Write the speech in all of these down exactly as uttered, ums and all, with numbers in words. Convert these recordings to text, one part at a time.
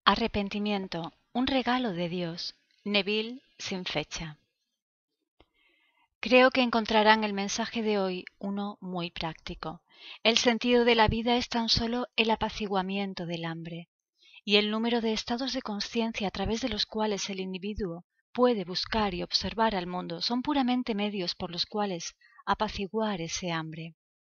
Arrepentimiento, un regalo de Dios. Neville, sin fecha. Creo que encontrarán el mensaje de hoy uno muy práctico. El sentido de la vida es tan solo el apaciguamiento del hambre, y el número de estados de conciencia a través de los cuales el individuo puede buscar y observar al mundo son puramente medios por los cuales apaciguar ese hambre.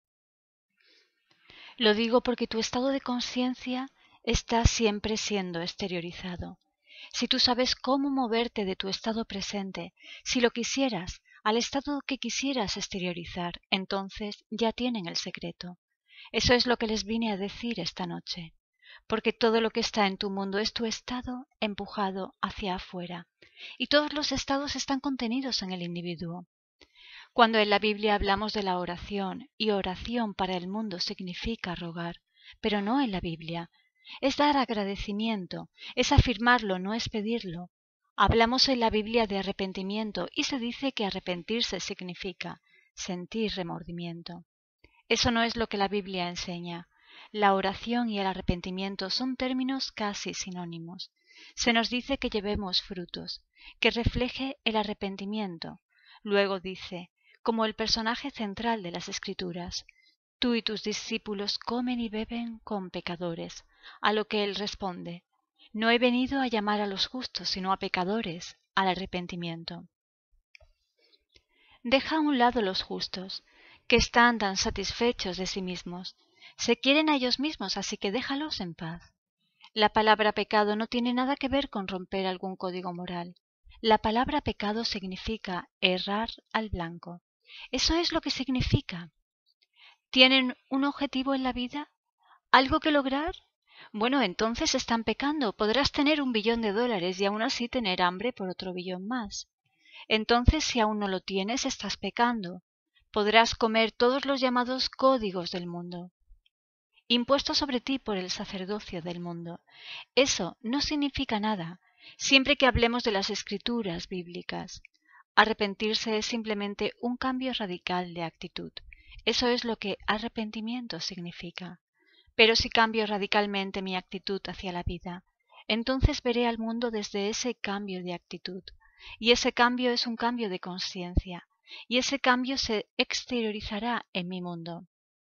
Lo digo porque tu estado de conciencia está siempre siendo exteriorizado. Si tú sabes cómo moverte de tu estado presente, si lo quisieras, al estado que quisieras exteriorizar, entonces ya tienen el secreto. Eso es lo que les vine a decir esta noche, porque todo lo que está en tu mundo es tu estado empujado hacia afuera, y todos los estados están contenidos en el individuo. Cuando en la Biblia hablamos de la oración, y oración para el mundo significa rogar, pero no en la Biblia, es dar agradecimiento, es afirmarlo, no es pedirlo. Hablamos en la Biblia de arrepentimiento y se dice que arrepentirse significa sentir remordimiento. Eso no es lo que la Biblia enseña. La oración y el arrepentimiento son términos casi sinónimos. Se nos dice que llevemos frutos, que refleje el arrepentimiento. Luego dice, como el personaje central de las Escrituras, tú y tus discípulos comen y beben con pecadores, a lo que él responde, no he venido a llamar a los justos, sino a pecadores, al arrepentimiento. Deja a un lado los justos, que están tan satisfechos de sí mismos, se quieren a ellos mismos, así que déjalos en paz. La palabra pecado no tiene nada que ver con romper algún código moral. La palabra pecado significa errar al blanco. Eso es lo que significa. ¿Tienen un objetivo en la vida? ¿Algo que lograr? Bueno, entonces están pecando. Podrás tener un billón de dólares y aún así tener hambre por otro billón más. Entonces, si aún no lo tienes, estás pecando. Podrás comer todos los llamados códigos del mundo, impuestos sobre ti por el sacerdocio del mundo. Eso no significa nada, siempre que hablemos de las escrituras bíblicas. Arrepentirse es simplemente un cambio radical de actitud. Eso es lo que arrepentimiento significa. Pero si cambio radicalmente mi actitud hacia la vida, entonces veré al mundo desde ese cambio de actitud. Y ese cambio es un cambio de conciencia, y ese cambio se exteriorizará en mi mundo.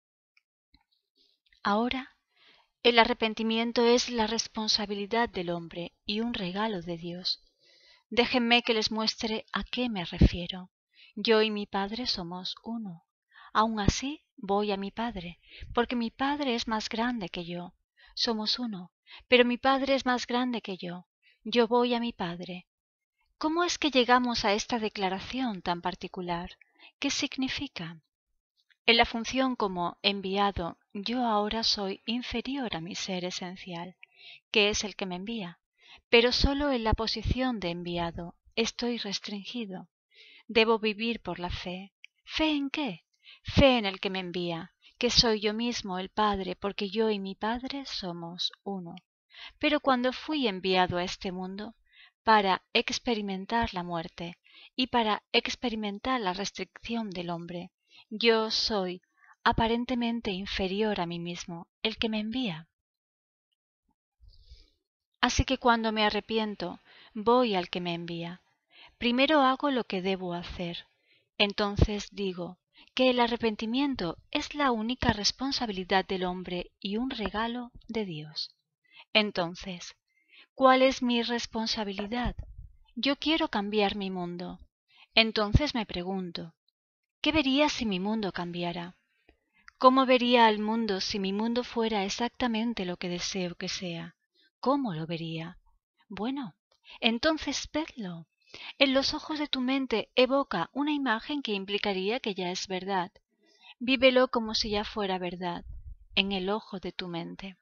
Ahora, el arrepentimiento es la responsabilidad del hombre y un regalo de Dios. Déjenme que les muestre a qué me refiero. Yo y mi Padre somos uno. Aun así, voy a mi Padre, porque mi Padre es más grande que yo. Somos uno, pero mi Padre es más grande que yo. Yo voy a mi Padre. ¿Cómo es que llegamos a esta declaración tan particular? ¿Qué significa? En la función como enviado, yo ahora soy inferior a mi ser esencial, que es el que me envía, pero solo en la posición de enviado estoy restringido. Debo vivir por la fe. ¿Fe en qué? Fe en el que me envía, que soy yo mismo el Padre, porque yo y mi Padre somos uno. Pero cuando fui enviado a este mundo, para experimentar la muerte y para experimentar la restricción del hombre, yo soy aparentemente inferior a mí mismo, el que me envía. Así que cuando me arrepiento, voy al que me envía. Primero hago lo que debo hacer. Entonces digo que el arrepentimiento es la única responsabilidad del hombre y un regalo de Dios. Entonces, ¿cuál es mi responsabilidad? Yo quiero cambiar mi mundo. Entonces me pregunto, ¿qué vería si mi mundo cambiara? ¿Cómo vería al mundo si mi mundo fuera exactamente lo que deseo que sea? ¿Cómo lo vería? Bueno, entonces vedlo. En los ojos de tu mente evoca una imagen que implicaría que ya es verdad. Vívelo como si ya fuera verdad, en el ojo de tu mente.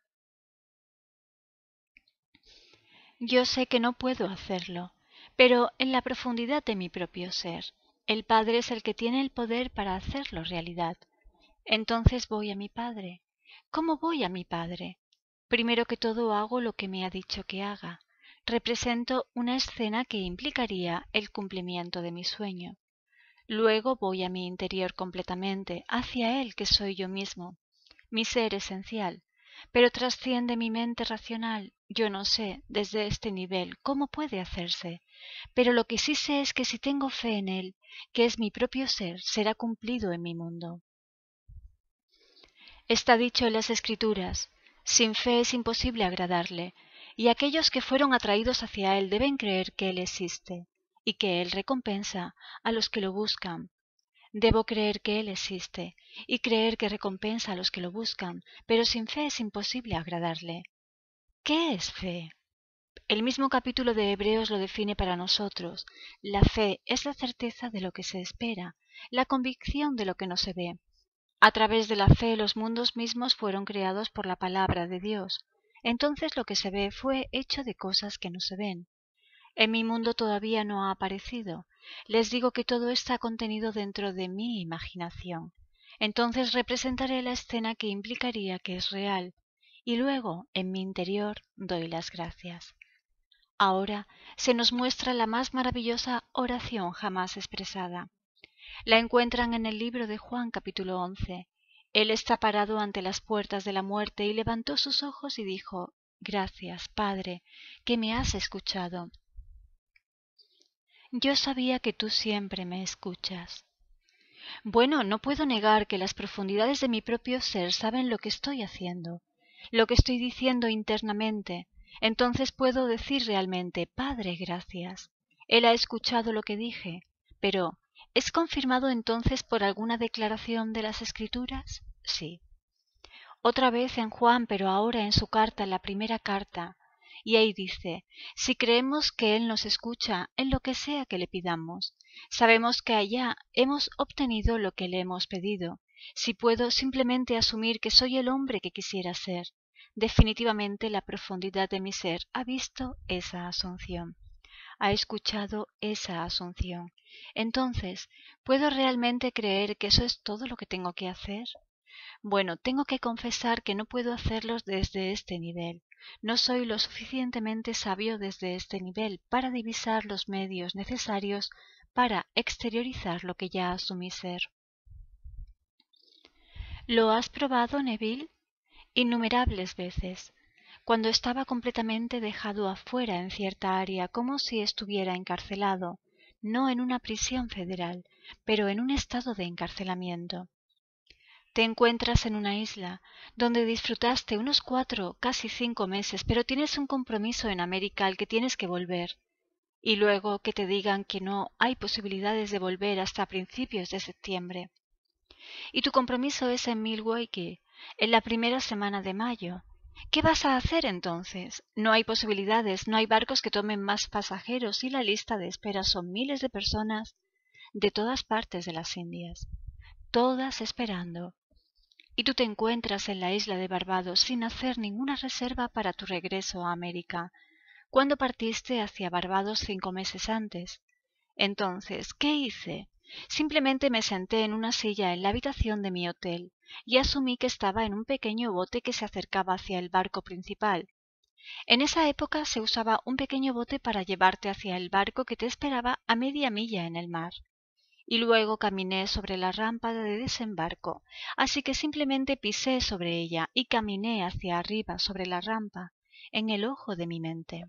Yo sé que no puedo hacerlo, pero en la profundidad de mi propio ser, el Padre es el que tiene el poder para hacerlo realidad. Entonces voy a mi Padre. ¿Cómo voy a mi Padre? Primero que todo hago lo que me ha dicho que haga. Represento una escena que implicaría el cumplimiento de mi sueño. Luego voy a mi interior completamente, hacia Él que soy yo mismo, mi ser esencial. pero trasciende mi mente racional. Yo no sé, desde este nivel, cómo puede hacerse, pero lo que sí sé es que si tengo fe en él, que es mi propio ser, será cumplido en mi mundo. Está dicho en las Escrituras: sin fe es imposible agradarle, y aquellos que fueron atraídos hacia él deben creer que él existe, y que él recompensa a los que lo buscan. Debo creer que él existe, y creer que recompensa a los que lo buscan, pero sin fe es imposible agradarle. ¿Qué es fe? El mismo capítulo de Hebreos lo define para nosotros. La fe es la certeza de lo que se espera, la convicción de lo que no se ve. A través de la fe los mundos mismos fueron creados por la palabra de Dios. Entonces lo que se ve fue hecho de cosas que no se ven. En mi mundo todavía no ha aparecido. Les digo que todo está contenido dentro de mi imaginación. Entonces representaré la escena que implicaría que es real, y luego, en mi interior, doy las gracias. Ahora se nos muestra la más maravillosa oración jamás expresada. La encuentran en el libro de Juan capítulo once. Él está parado ante las puertas de la muerte y levantó sus ojos y dijo: Gracias, Padre, que me has escuchado. Yo sabía que tú siempre me escuchas. Bueno, no puedo negar que las profundidades de mi propio ser saben lo que estoy haciendo, lo que estoy diciendo internamente. Entonces puedo decir realmente: Padre, gracias. Él ha escuchado lo que dije, pero ¿es confirmado entonces por alguna declaración de las Escrituras? Sí. Otra vez en Juan, pero ahora en su carta, en la primera carta. Y ahí dice: si creemos que Él nos escucha en lo que sea que le pidamos, sabemos que allá hemos obtenido lo que le hemos pedido. Si puedo simplemente asumir que soy el hombre que quisiera ser, definitivamente la profundidad de mi ser ha visto esa asunción, ha escuchado esa asunción. Entonces, ¿puedo realmente creer que eso es todo lo que tengo que hacer? Bueno, tengo que confesar que no puedo hacerlos desde este nivel. No soy lo suficientemente sabio desde este nivel para divisar los medios necesarios para exteriorizar lo que ya asumí ser. ¿Lo has probado, Neville? Innumerables veces, cuando estaba completamente dejado afuera en cierta área, como si estuviera encarcelado, no en una prisión federal, pero en un estado de encarcelamiento. Te encuentras en una isla donde disfrutaste unos cuatro, casi cinco meses, pero tienes un compromiso en América al que tienes que volver, y luego que te digan que no hay posibilidades de volver hasta principios de septiembre. Y tu compromiso es en Milwaukee, en la primera semana de mayo. ¿Qué vas a hacer entonces? No hay posibilidades, no hay barcos que tomen más pasajeros y la lista de espera son miles de personas de todas partes de las Indias, todas esperando. Y tú te encuentras en la isla de Barbados sin hacer ninguna reserva para tu regreso a América, cuando partiste hacia Barbados cinco meses antes. Entonces, ¿qué hice? Simplemente me senté en una silla en la habitación de mi hotel y asumí que estaba en un pequeño bote que se acercaba hacia el barco principal. En esa época se usaba un pequeño bote para llevarte hacia el barco que te esperaba a media milla en el mar. Y luego caminé sobre la rampa de desembarco, así que simplemente pisé sobre ella y caminé hacia arriba sobre la rampa, en el ojo de mi mente.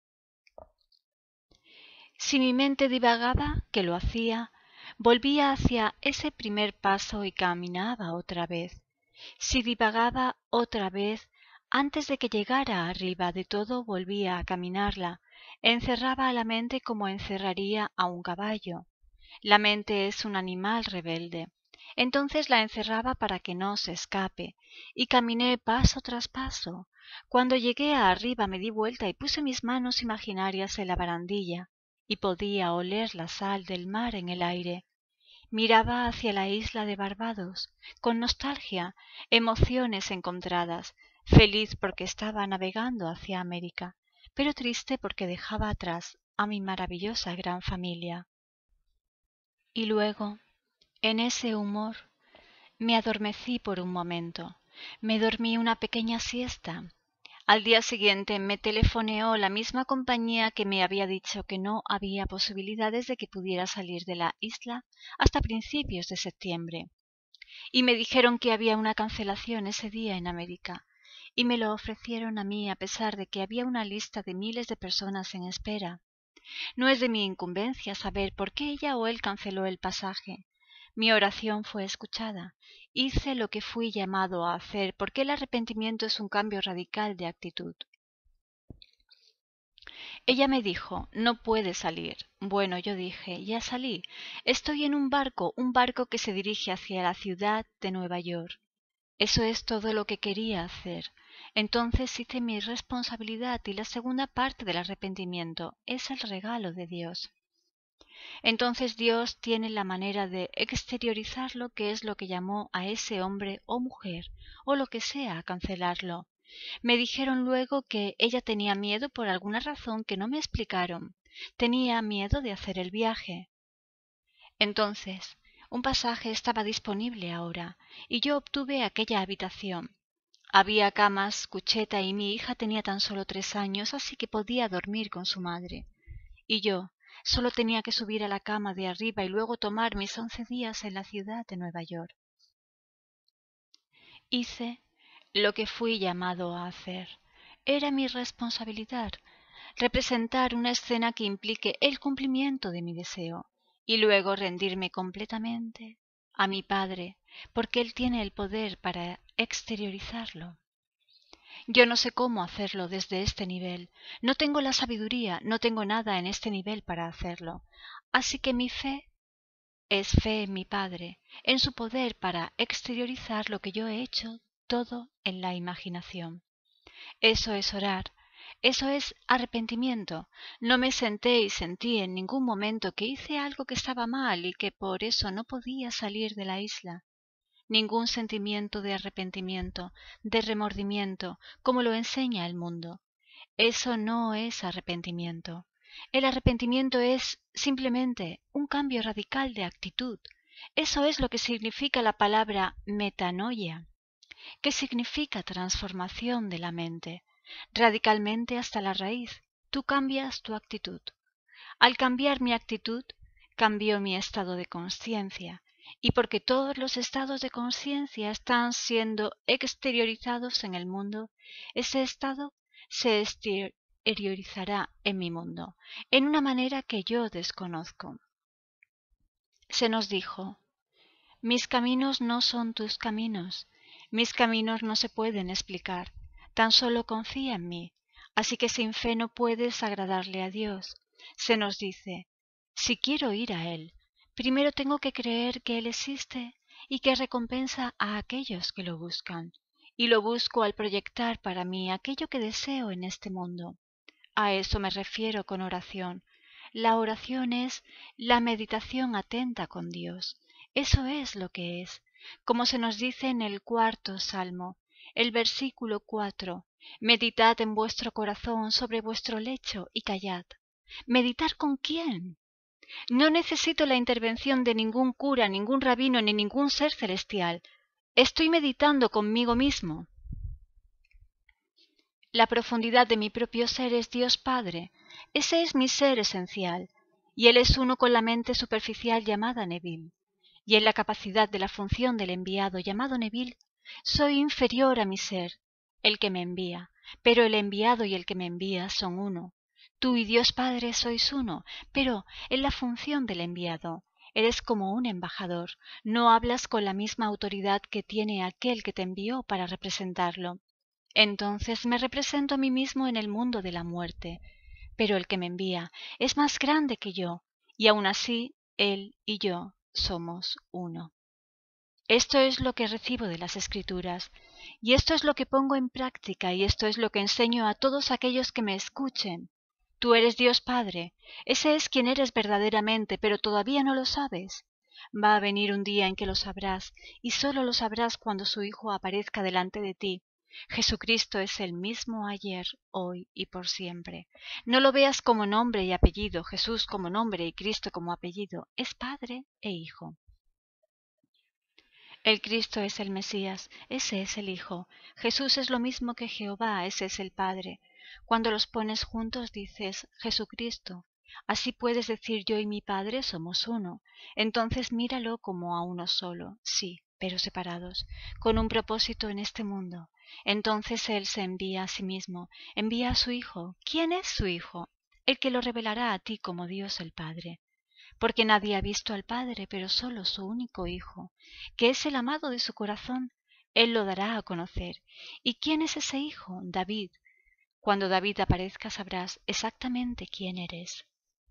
Si mi mente divagaba, que lo hacía, volvía hacia ese primer paso y caminaba otra vez. Si divagaba otra vez, antes de que llegara arriba de todo volvía a caminarla, encerraba a la mente como encerraría a un caballo. La mente es un animal rebelde. Entonces la encerraba para que no se escape, y caminé paso tras paso. Cuando llegué a arriba me di vuelta y puse mis manos imaginarias en la barandilla, y podía oler la sal del mar en el aire. Miraba hacia la isla de Barbados, con nostalgia, emociones encontradas, feliz porque estaba navegando hacia América, pero triste porque dejaba atrás a mi maravillosa gran familia. Y luego, en ese humor, me adormecí por un momento, me dormí una pequeña siesta. Al día siguiente me telefoneó la misma compañía que me había dicho que no había posibilidades de que pudiera salir de la isla hasta principios de septiembre, y me dijeron que había una cancelación ese día en América, y me lo ofrecieron a mí a pesar de que había una lista de miles de personas en espera. No es de mi incumbencia saber por qué ella o él canceló el pasaje. Mi oración fue escuchada. Hice lo que fui llamado a hacer, porque el arrepentimiento es un cambio radical de actitud. Ella me dijo, no puede salir. Bueno, yo dije, ya salí. Estoy en un barco, un barco que se dirige hacia la ciudad de Nueva York. Eso es todo lo que quería hacer. Entonces hice mi responsabilidad y la segunda parte del arrepentimiento es el regalo de Dios. Entonces Dios tiene la manera de exteriorizarlo, que es lo que llamó a ese hombre o mujer, o lo que sea, a cancelarlo. Me dijeron luego que ella tenía miedo por alguna razón que no me explicaron. Tenía miedo de hacer el viaje. Entonces, un pasaje estaba disponible ahora, y yo obtuve aquella habitación. Había camas, cucheta, y mi hija tenía tan solo tres años, así que podía dormir con su madre. Y yo solo tenía que subir a la cama de arriba y luego tomar mis once días en la ciudad de Nueva York. Hice lo que fui llamado a hacer. Era mi responsabilidad representar una escena que implique el cumplimiento de mi deseo y luego rendirme completamente a mi Padre, porque Él tiene el poder para exteriorizarlo. Yo no sé cómo hacerlo desde este nivel, no tengo la sabiduría, no tengo nada en este nivel para hacerlo, así que mi fe es fe en mi Padre, en su poder para exteriorizar lo que yo he hecho todo en la imaginación. Eso es orar, eso es arrepentimiento. No me senté y sentí en ningún momento que hice algo que estaba mal y que por eso no podía salir de la isla. Ningún sentimiento de arrepentimiento, de remordimiento, como lo enseña el mundo. Eso no es arrepentimiento. El arrepentimiento es simplemente un cambio radical de actitud. Eso es lo que significa la palabra metanoia, que significa transformación de la mente, radicalmente hasta la raíz. Tú cambias tu actitud. Al cambiar mi actitud, cambió mi estado de conciencia, y porque todos los estados de conciencia están siendo exteriorizados en el mundo, ese estado se exteriorizará en mi mundo, en una manera que yo desconozco. Se nos dijo, mis caminos no son tus caminos, mis caminos no se pueden explicar, tan solo confía en mí, así que sin fe no puedes agradarle a Dios. Se nos dice, si quiero ir a Él, primero tengo que creer que Él existe y que recompensa a aquellos que lo buscan, y lo busco al proyectar para mí aquello que deseo en este mundo. A eso me refiero con oración. La oración es la meditación atenta con Dios. Eso es lo que es, como se nos dice en el cuarto salmo, el versículo cuatro, meditad en vuestro corazón sobre vuestro lecho y callad. ¿Meditar con quién? No necesito la intervención de ningún cura, ningún rabino ni ningún ser celestial. Estoy meditando conmigo mismo. La profundidad de mi propio ser es Dios Padre. Ese es mi ser esencial, y Él es uno con la mente superficial llamada Neville. Y en la capacidad de la función del enviado llamado Neville, soy inferior a mi ser, el que me envía, pero el enviado y el que me envía son uno. Tú y Dios Padre sois uno, pero en la función del enviado eres como un embajador, no hablas con la misma autoridad que tiene aquel que te envió para representarlo. Entonces me represento a mí mismo en el mundo de la muerte, pero el que me envía es más grande que yo, y aun así él y yo somos uno. Esto es lo que recibo de las Escrituras, y esto es lo que pongo en práctica, y esto es lo que enseño a todos aquellos que me escuchen. Tú eres Dios Padre, ese es quien eres verdaderamente, pero todavía no lo sabes. Va a venir un día en que lo sabrás, y solo lo sabrás cuando su Hijo aparezca delante de ti. Jesucristo es el mismo ayer, hoy y por siempre. No lo veas como nombre y apellido, Jesús como nombre y Cristo como apellido, es Padre e Hijo. El Cristo es el Mesías, ese es el Hijo. Jesús es lo mismo que Jehová, ese es el Padre. Cuando los pones juntos dices Jesucristo. Así puedes decir yo y mi Padre somos uno. Entonces míralo como a uno solo, sí, pero separados, con un propósito en este mundo. Entonces Él se envía a sí mismo, envía a su Hijo. ¿Quién es su Hijo? El que lo revelará a ti como Dios el Padre. Porque nadie ha visto al Padre, pero solo su único Hijo, que es el amado de su corazón. Él lo dará a conocer. ¿Y quién es ese Hijo? David. Cuando David aparezca sabrás exactamente quién eres.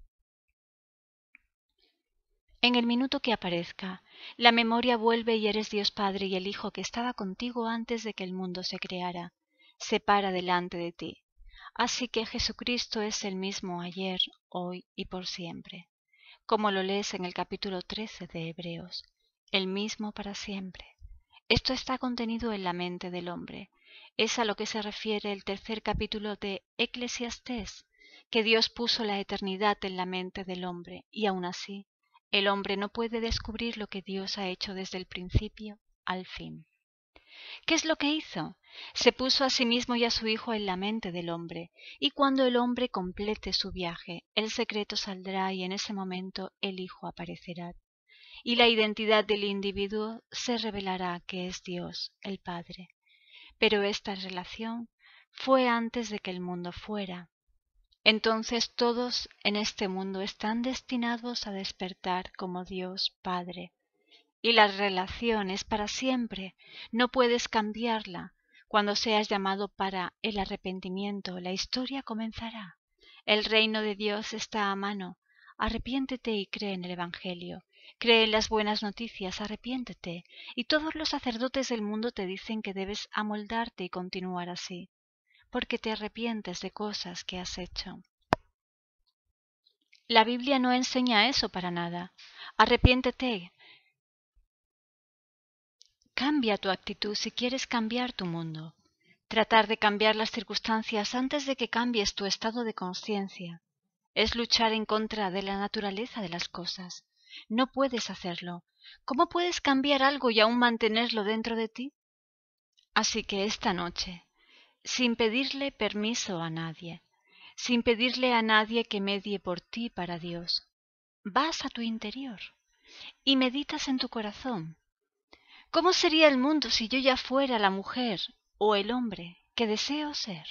En el minuto que aparezca, la memoria vuelve y eres Dios Padre y el Hijo que estaba contigo antes de que el mundo se creara, se para delante de ti. Así que Jesucristo es el mismo ayer, hoy y por siempre, como lo lees en el capítulo trece de Hebreos, el mismo para siempre. Esto está contenido en la mente del hombre. Es a lo que se refiere el tercer capítulo de Eclesiastés, que Dios puso la eternidad en la mente del hombre, y aun así, el hombre no puede descubrir lo que Dios ha hecho desde el principio al fin. ¿Qué es lo que hizo? Se puso a sí mismo y a su Hijo en la mente del hombre, y cuando el hombre complete su viaje, el secreto saldrá y en ese momento el Hijo aparecerá. Y la identidad del individuo se revelará que es Dios, el Padre. Pero esta relación fue antes de que el mundo fuera. Entonces todos en este mundo están destinados a despertar como Dios Padre. Y la relación es para siempre, no puedes cambiarla. Cuando seas llamado para el arrepentimiento, la historia comenzará. El reino de Dios está a mano. Arrepiéntete y cree en el Evangelio. Cree en las buenas noticias, arrepiéntete. Y todos los sacerdotes del mundo te dicen que debes amoldarte y continuar así, porque te arrepientes de cosas que has hecho. La Biblia no enseña eso para nada. Arrepiéntete. Cambia tu actitud si quieres cambiar tu mundo. Tratar de cambiar las circunstancias antes de que cambies tu estado de conciencia es luchar en contra de la naturaleza de las cosas. No puedes hacerlo. ¿Cómo puedes cambiar algo y aún mantenerlo dentro de ti? Así que esta noche, sin pedirle permiso a nadie, sin pedirle a nadie que medie por ti para Dios, vas a tu interior y meditas en tu corazón. ¿Cómo sería el mundo si yo ya fuera la mujer o el hombre que deseo ser?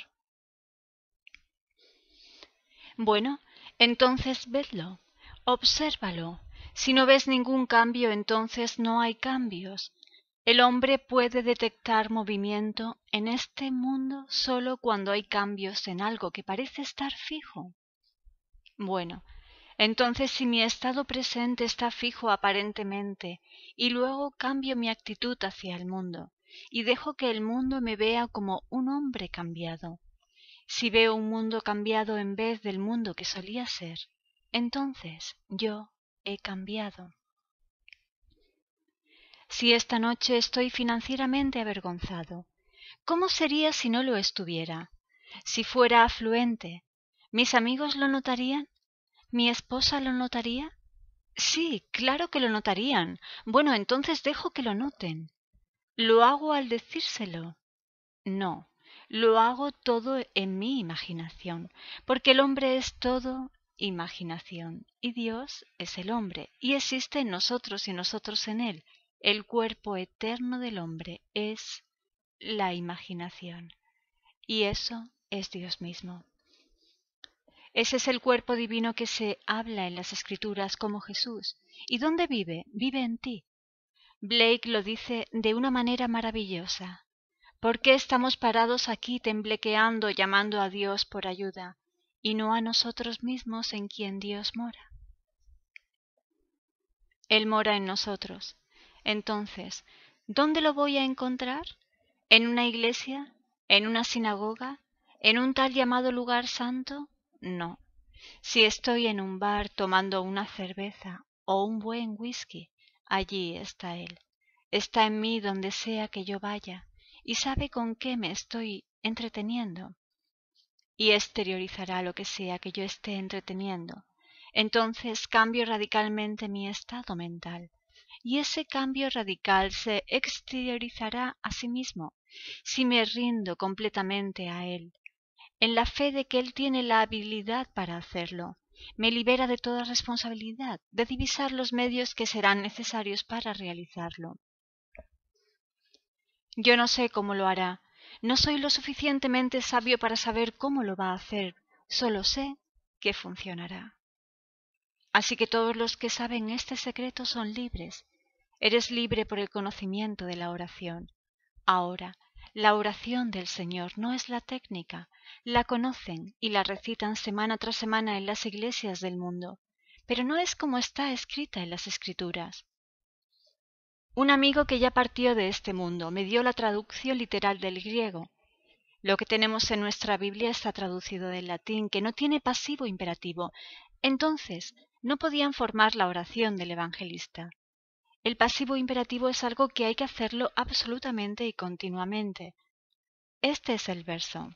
Bueno, entonces vedlo, obsérvalo. Si no ves ningún cambio, entonces no hay cambios. El hombre puede detectar movimiento en este mundo solo cuando hay cambios en algo que parece estar fijo. Bueno, entonces si mi estado presente está fijo aparentemente y luego cambio mi actitud hacia el mundo y dejo que el mundo me vea como un hombre cambiado, si veo un mundo cambiado en vez del mundo que solía ser, entonces yo he cambiado. Si esta noche estoy financieramente avergonzado, ¿cómo sería si no lo estuviera? Si fuera afluente, ¿mis amigos lo notarían? ¿Mi esposa lo notaría? Sí, claro que lo notarían. Bueno, entonces dejo que lo noten. ¿Lo hago al decírselo? No, lo hago todo en mi imaginación, porque el hombre es todo imaginación, y Dios es el hombre, y existe en nosotros y nosotros en él. El cuerpo eterno del hombre es la imaginación, y eso es Dios mismo. Ese es el cuerpo divino que se habla en las Escrituras como Jesús. ¿Y dónde vive? Vive en ti. Blake lo dice de una manera maravillosa. ¿Por qué estamos parados aquí temblequeando, llamando a Dios por ayuda, y no a nosotros mismos en quien Dios mora? Él mora en nosotros. Entonces, ¿dónde lo voy a encontrar? ¿En una iglesia? ¿En una sinagoga? ¿En un tal llamado lugar santo? No. Si estoy en un bar tomando una cerveza o un buen whisky, allí está Él. Está en mí donde sea que yo vaya y sabe con qué me estoy entreteniendo. Y exteriorizará lo que sea que yo esté entreteniendo. Entonces cambio radicalmente mi estado mental. Y ese cambio radical se exteriorizará a sí mismo si me rindo completamente a Él, en la fe de que Él tiene la habilidad para hacerlo. Me libera de toda responsabilidad, de divisar los medios que serán necesarios para realizarlo. Yo no sé cómo lo hará, No soy lo suficientemente sabio para saber cómo lo va a hacer, solo sé que funcionará. Así que todos los que saben este secreto son libres. Eres libre por el conocimiento de la oración. Ahora, la oración del Señor no es la técnica, la conocen y la recitan semana tras semana en las iglesias del mundo, pero no es como está escrita en las Escrituras. Un amigo que ya partió de este mundo me dio la traducción literal del griego. Lo que tenemos en nuestra Biblia está traducido del latín, que no tiene pasivo imperativo. Entonces, no podían formar la oración del evangelista. El pasivo imperativo es algo que hay que hacerlo absolutamente y continuamente. Este es el verso.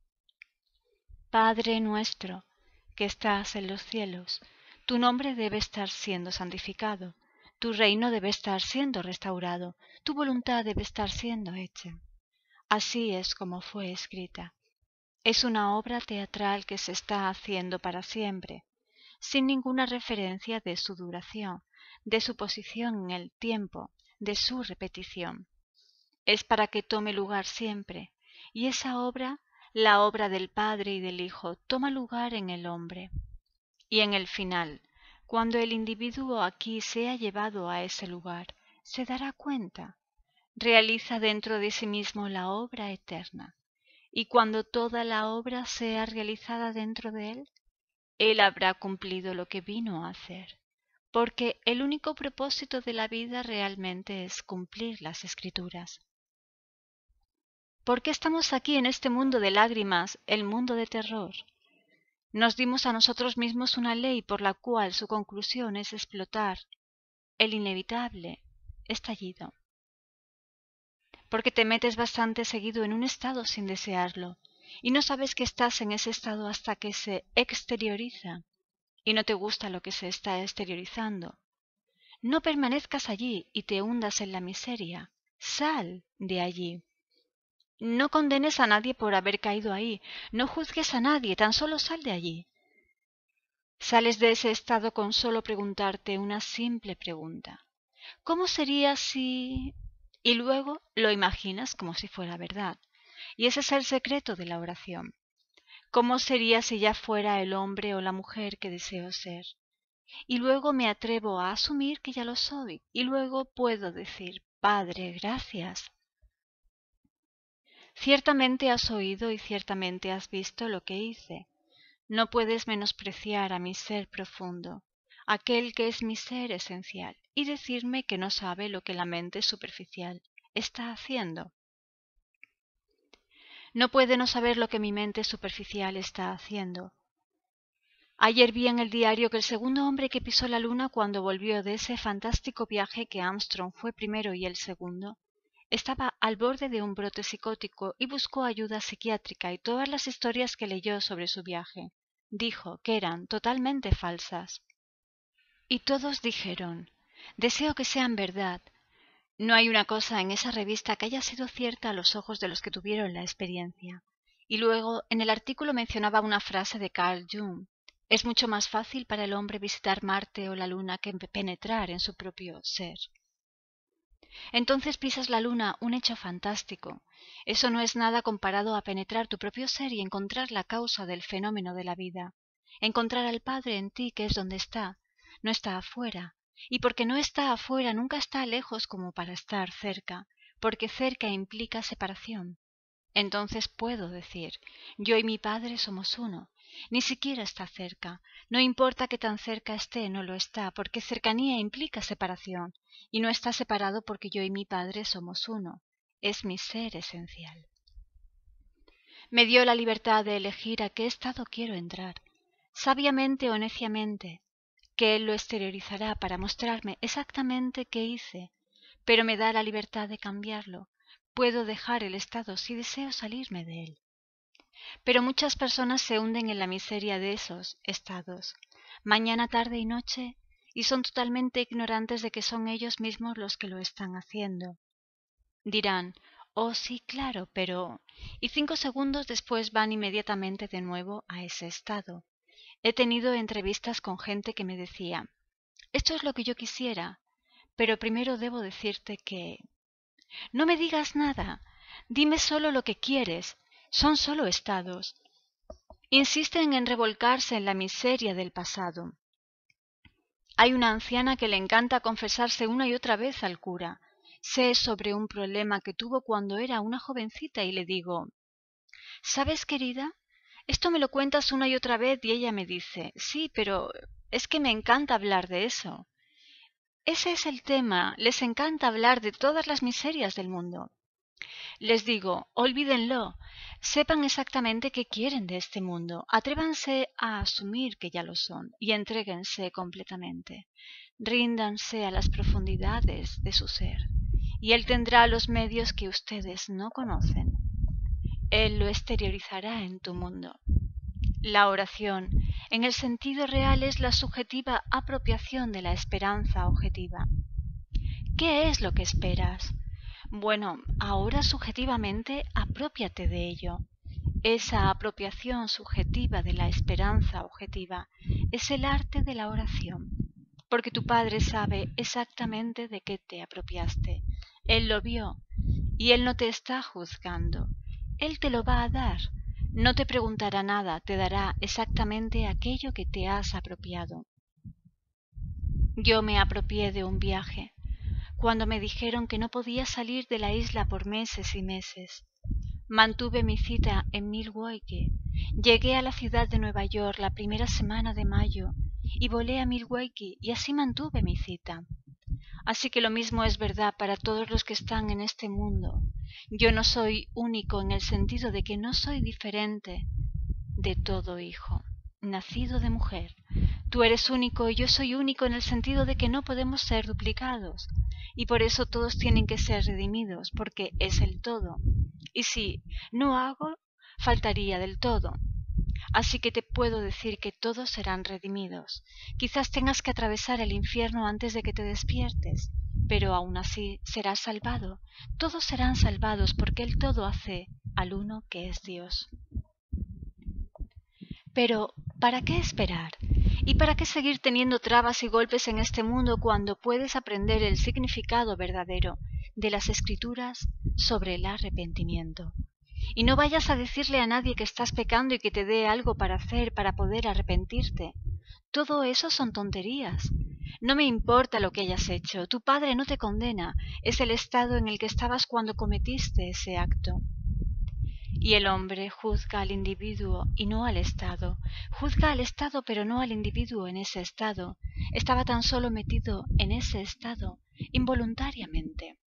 Padre nuestro, que estás en los cielos, tu nombre debe estar siendo santificado, tu reino debe estar siendo restaurado, tu voluntad debe estar siendo hecha. Así es como fue escrita. Es una obra teatral que se está haciendo para siempre, sin ninguna referencia de su duración, de su posición en el tiempo, de su repetición. Es para que tome lugar siempre, y esa obra, la obra del Padre y del Hijo, toma lugar en el hombre. Y en el final, cuando el individuo aquí sea llevado a ese lugar, se dará cuenta, realiza dentro de sí mismo la obra eterna. Y cuando toda la obra sea realizada dentro de él, él habrá cumplido lo que vino a hacer, porque el único propósito de la vida realmente es cumplir las Escrituras. ¿Por qué estamos aquí en este mundo de lágrimas, el mundo de terror? Nos dimos a nosotros mismos una ley por la cual su conclusión es explotar el inevitable estallido. Porque te metes bastante seguido en un estado sin desearlo, y no sabes que estás en ese estado hasta que se exterioriza, y no te gusta lo que se está exteriorizando. No permanezcas allí y te hundas en la miseria. Sal de allí. No condenes a nadie por haber caído ahí. No juzgues a nadie, tan solo sal de allí. Sales de ese estado con solo preguntarte una simple pregunta. ¿Cómo sería si...? Y luego lo imaginas como si fuera verdad. Y ese es el secreto de la oración. ¿Cómo sería si ya fuera el hombre o la mujer que deseo ser? Y luego me atrevo a asumir que ya lo soy. Y luego puedo decir, Padre, gracias. Ciertamente has oído y ciertamente has visto lo que hice. No puedes menospreciar a mi ser profundo, aquel que es mi ser esencial, y decirme que no sabe lo que la mente superficial está haciendo. No puede no saber lo que mi mente superficial está haciendo. Ayer vi en el diario que el segundo hombre que pisó la luna cuando volvió de ese fantástico viaje que Armstrong fue primero y él segundo, estaba al borde de un brote psicótico y buscó ayuda psiquiátrica, y todas las historias que leyó sobre su viaje dijo que eran totalmente falsas. Y todos dijeron, deseo que sean verdad. No hay una cosa en esa revista que haya sido cierta a los ojos de los que tuvieron la experiencia. Y luego en el artículo mencionaba una frase de Carl Jung. Es mucho más fácil para el hombre visitar Marte o la Luna que penetrar en su propio ser. Entonces pisas la Luna, un hecho fantástico. Eso no es nada comparado a penetrar tu propio ser y encontrar la causa del fenómeno de la vida. Encontrar al Padre en ti, que es donde está. No está afuera. Y porque no está afuera, nunca está lejos como para estar cerca, porque cerca implica separación. Entonces puedo decir, yo y mi Padre somos uno. Ni siquiera está cerca. No importa que tan cerca esté, no lo está, porque cercanía implica separación, y no está separado porque yo y mi Padre somos uno. Es mi ser esencial. Me dio la libertad de elegir a qué estado quiero entrar, sabiamente o neciamente, que Él lo exteriorizará para mostrarme exactamente qué hice, pero me da la libertad de cambiarlo. Puedo dejar el estado si deseo salirme de él. Pero muchas personas se hunden en la miseria de esos estados, mañana, tarde y noche, y son totalmente ignorantes de que son ellos mismos los que lo están haciendo. Dirán, oh sí, claro, pero... y cinco segundos después van inmediatamente de nuevo a ese estado. He tenido entrevistas con gente que me decía, esto es lo que yo quisiera, pero primero debo decirte que... no me digas nada. Dime solo lo que quieres. Son solo estados. Insisten en revolcarse en la miseria del pasado. Hay una anciana que le encanta confesarse una y otra vez al cura. Sé sobre un problema que tuvo cuando era una jovencita y le digo: ¿sabes, querida? Esto me lo cuentas una y otra vez y ella me dice: sí, pero es que me encanta hablar de eso. Ese es el tema, les encanta hablar de todas las miserias del mundo. Les digo: olvídenlo, sepan exactamente qué quieren de este mundo, atrévanse a asumir que ya lo son y entréguense completamente. Ríndanse a las profundidades de su ser, y Él tendrá los medios que ustedes no conocen. Él lo exteriorizará en tu mundo. La oración, en el sentido real, es la subjetiva apropiación de la esperanza objetiva. ¿Qué es lo que esperas? Bueno, ahora subjetivamente aprópiate de ello. Esa apropiación subjetiva de la esperanza objetiva es el arte de la oración, porque tu Padre sabe exactamente de qué te apropiaste. Él lo vio y Él no te está juzgando. Él te lo va a dar. No te preguntará nada, te dará exactamente aquello que te has apropiado. Yo me apropié de un viaje, cuando me dijeron que no podía salir de la isla por meses y meses. Mantuve mi cita en Milwaukee. Llegué a la ciudad de Nueva York la primera semana de mayo y volé a Milwaukee y así mantuve mi cita. Así que lo mismo es verdad para todos los que están en este mundo. Yo no soy único en el sentido de que no soy diferente de todo hijo nacido de mujer. Tú eres único y yo soy único en el sentido de que no podemos ser duplicados, y por eso todos tienen que ser redimidos, porque es el todo. Y si no hago, faltaría del todo. Así que te puedo decir que todos serán redimidos. Quizás tengas que atravesar el infierno antes de que te despiertes, pero aún así serás salvado. Todos serán salvados porque el todo hace al uno que es Dios. Pero, ¿para qué esperar? ¿Y para qué seguir teniendo trabas y golpes en este mundo cuando puedes aprender el significado verdadero de las Escrituras sobre el arrepentimiento? Y no vayas a decirle a nadie que estás pecando y que te dé algo para hacer para poder arrepentirte. Todo eso son tonterías. No me importa lo que hayas hecho. Tu Padre no te condena. Es el estado en el que estabas cuando cometiste ese acto. Y el hombre juzga al individuo y no al estado. Juzga al estado pero no al individuo en ese estado. Estaba tan solo metido en ese estado involuntariamente.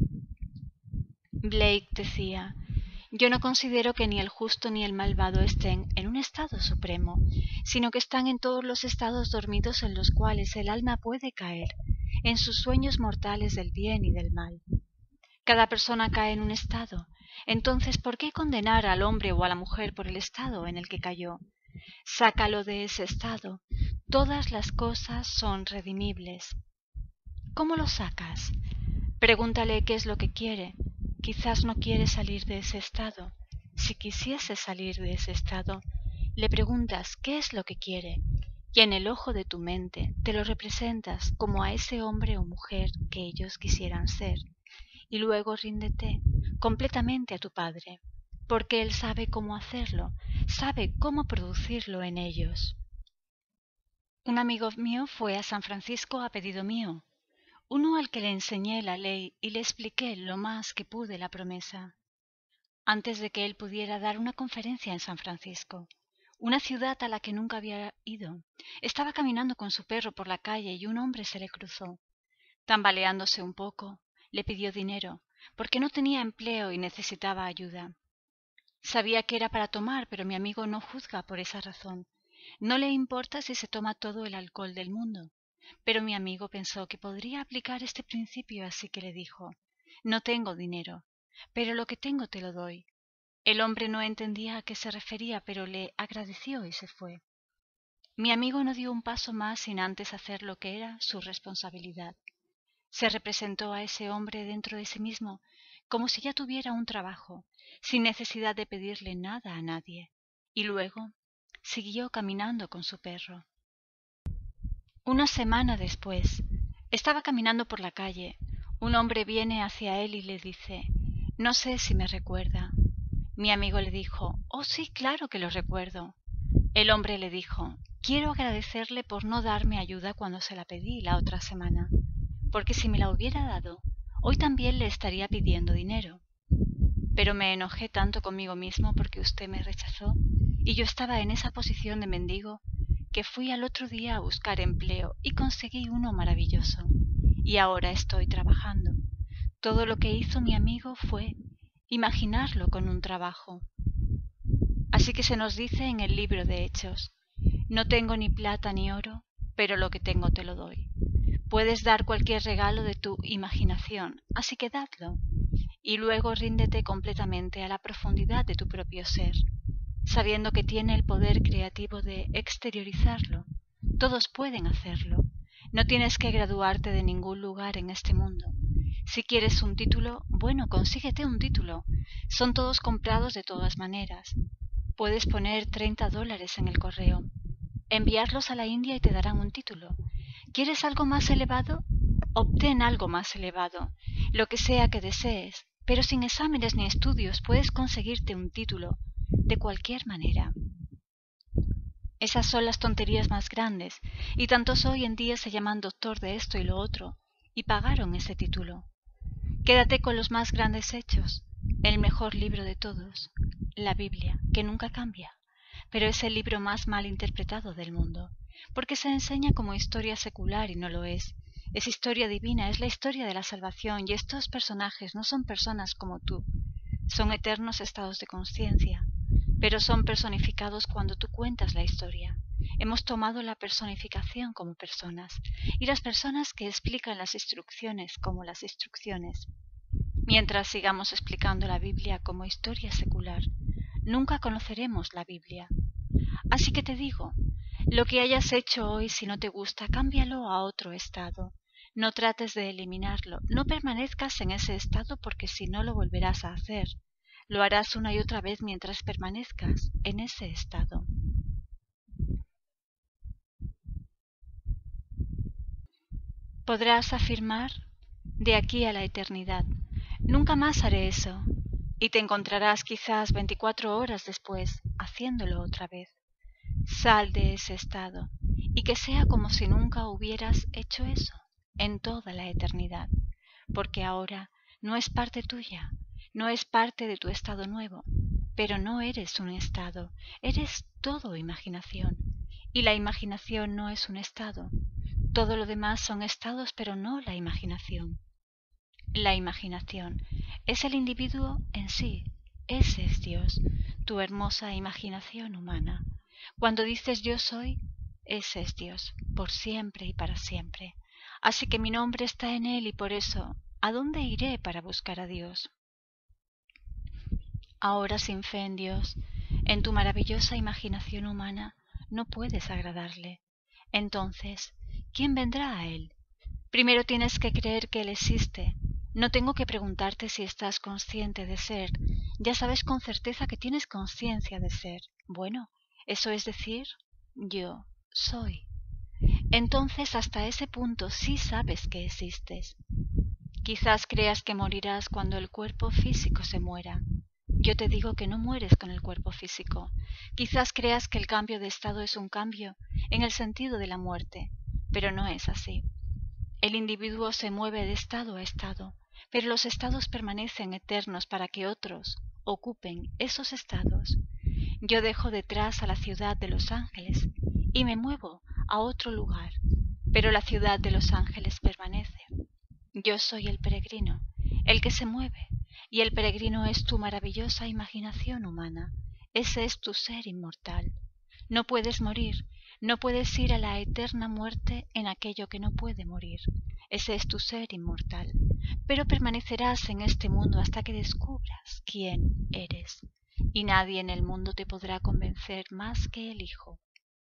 Blake decía: yo no considero que ni el justo ni el malvado estén en un estado supremo, sino que están en todos los estados dormidos en los cuales el alma puede caer, en sus sueños mortales del bien y del mal. Cada persona cae en un estado. Entonces, ¿por qué condenar al hombre o a la mujer por el estado en el que cayó? Sácalo de ese estado. Todas las cosas son redimibles. ¿Cómo lo sacas? Pregúntale qué es lo que quiere. Quizás no quiere salir de ese estado. Si quisiese salir de ese estado, le preguntas qué es lo que quiere, y en el ojo de tu mente te lo representas como a ese hombre o mujer que ellos quisieran ser. Y luego ríndete completamente a tu Padre, porque Él sabe cómo hacerlo, sabe cómo producirlo en ellos. Un amigo mío fue a San Francisco a pedido mío, uno al que le enseñé la ley y le expliqué lo más que pude la promesa, antes de que él pudiera dar una conferencia en San Francisco, una ciudad a la que nunca había ido. Estaba caminando con su perro por la calle y un hombre se le cruzó. Tambaleándose un poco, le pidió dinero, porque no tenía empleo y necesitaba ayuda. Sabía que era para tomar, pero mi amigo no juzga por esa razón. No le importa si se toma todo el alcohol del mundo. Pero mi amigo pensó que podría aplicar este principio, así que le dijo: no tengo dinero, pero lo que tengo te lo doy. El hombre no entendía a qué se refería, pero le agradeció y se fue. Mi amigo no dio un paso más sin antes hacer lo que era su responsabilidad. Se representó a ese hombre dentro de sí mismo como si ya tuviera un trabajo, sin necesidad de pedirle nada a nadie, y luego siguió caminando con su perro. Una semana después, estaba caminando por la calle. Un hombre viene hacia él y le dice: No sé si me recuerda. Mi amigo le dijo: Oh, sí, claro que lo recuerdo. El hombre le dijo: Quiero agradecerle por no darme ayuda cuando se la pedí la otra semana, porque si me la hubiera dado, hoy también le estaría pidiendo dinero. Pero me enojé tanto conmigo mismo porque usted me rechazó, y yo estaba en esa posición de mendigo, que fui al otro día a buscar empleo y conseguí uno maravilloso, y ahora estoy trabajando. Todo lo que hizo mi amigo fue imaginarlo con un trabajo. Así que se nos dice en el libro de Hechos: no tengo ni plata ni oro, pero lo que tengo te lo doy. Puedes dar cualquier regalo de tu imaginación, así que dadlo, y luego ríndete completamente a la profundidad de tu propio ser, sabiendo que tiene el poder creativo de exteriorizarlo. Todos pueden hacerlo. No tienes que graduarte de ningún lugar en este mundo. Si quieres un título, bueno, consíguete un título. Son todos comprados de todas maneras. Puedes poner treinta dólares en el correo, enviarlos a la India y te darán un título. ¿Quieres algo más elevado? Obtén algo más elevado, lo que sea que desees, pero sin exámenes ni estudios puedes conseguirte un título de cualquier manera. Esas son las tonterías más grandes, y tantos hoy en día se llaman doctor de esto y lo otro, y pagaron ese título. Quédate con los más grandes hechos, el mejor libro de todos, la Biblia, que nunca cambia, pero es el libro más mal interpretado del mundo, porque se enseña como historia secular y no lo es. Es historia divina, es la historia de la salvación, y estos personajes no son personas como tú, son eternos estados de conciencia, pero son personificados cuando tú cuentas la historia. Hemos tomado la personificación como personas, y las personas que explican las instrucciones como las instrucciones. Mientras sigamos explicando la Biblia como historia secular, nunca conoceremos la Biblia. Así que te digo, lo que hayas hecho hoy, si no te gusta, cámbialo a otro estado. No trates de eliminarlo, no permanezcas en ese estado, porque si no lo volverás a hacer. Lo harás una y otra vez mientras permanezcas en ese estado. Podrás afirmar: de aquí a la eternidad, nunca más haré eso, y te encontrarás quizás veinticuatro horas después haciéndolo otra vez. Sal de ese estado, y que sea como si nunca hubieras hecho eso en toda la eternidad, porque ahora no es parte tuya, no es parte de tu estado nuevo, pero no eres un estado, eres todo imaginación, y la imaginación no es un estado. Todo lo demás son estados, pero no la imaginación. La imaginación es el individuo en sí, ese es Dios, tu hermosa imaginación humana. Cuando dices yo soy, ese es Dios, por siempre y para siempre. Así que mi nombre está en él, y por eso, ¿a dónde iré para buscar a Dios? Ahora, sin fe en Dios, en tu maravillosa imaginación humana, no puedes agradarle. Entonces, ¿quién vendrá a él? Primero tienes que creer que él existe. No tengo que preguntarte si estás consciente de ser. Ya sabes con certeza que tienes conciencia de ser. Bueno, eso es decir, yo soy. Entonces hasta ese punto sí sabes que existes. Quizás creas que morirás cuando el cuerpo físico se muera. Yo te digo que no mueres con el cuerpo físico. Quizás creas que el cambio de estado es un cambio en el sentido de la muerte, pero no es así. El individuo se mueve de estado a estado, pero los estados permanecen eternos para que otros ocupen esos estados. Yo dejo detrás a la ciudad de Los Ángeles y me muevo a otro lugar, pero la ciudad de Los Ángeles permanece. Yo soy el peregrino, el que se mueve, y el peregrino es tu maravillosa imaginación humana. Ese es tu ser inmortal. No puedes morir, no puedes ir a la eterna muerte en aquello que no puede morir. Ese es tu ser inmortal, pero permanecerás en este mundo hasta que descubras quién eres, y nadie en el mundo te podrá convencer más que el Hijo.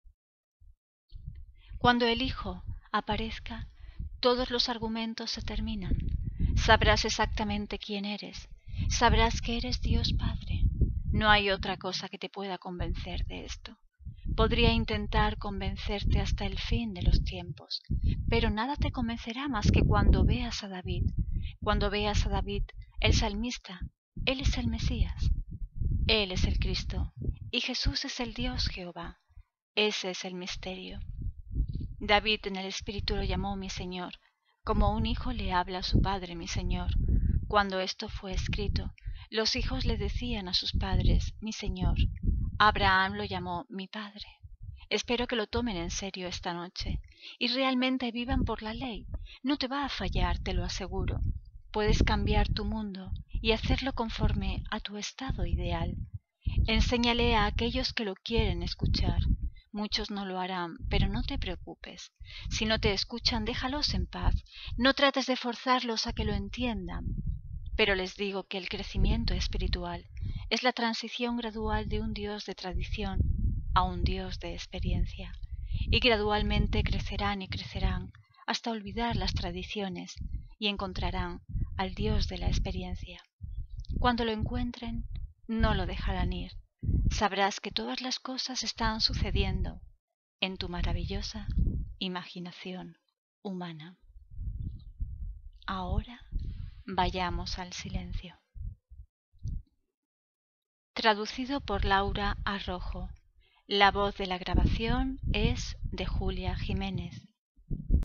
Cuando el Hijo aparezca, todos los argumentos se terminan. Sabrás exactamente quién eres, sabrás que eres Dios Padre. No hay otra cosa que te pueda convencer de esto. Podría intentar convencerte hasta el fin de los tiempos, pero nada te convencerá más que cuando veas a David. Cuando veas a David, el salmista, Él es el Mesías, Él es el Cristo, y Jesús es el Dios Jehová. Ese es el misterio. David en el Espíritu lo llamó mi Señor, como un hijo le habla a su padre mi Señor. Cuando esto fue escrito, los hijos le decían a sus padres mi Señor. Abraham lo llamó mi Padre. Espero que lo tomen en serio esta noche y realmente vivan por la ley. No te va a fallar, te lo aseguro. Puedes cambiar tu mundo y hacerlo conforme a tu estado ideal. Enséñale a aquellos que lo quieren escuchar. Muchos no lo harán, pero no te preocupes. Si no te escuchan, déjalos en paz. No trates de forzarlos a que lo entiendan. Pero les digo que el crecimiento espiritual es la transición gradual de un Dios de tradición a un Dios de experiencia. Y gradualmente crecerán y crecerán hasta olvidar las tradiciones y encontrarán al Dios de la experiencia. Cuando lo encuentren, no lo dejarán ir. Sabrás que todas las cosas están sucediendo en tu maravillosa imaginación humana. Ahora vayamos al silencio. Traducido por Laura Arrojo. La voz de la grabación es de Julia Jiménez.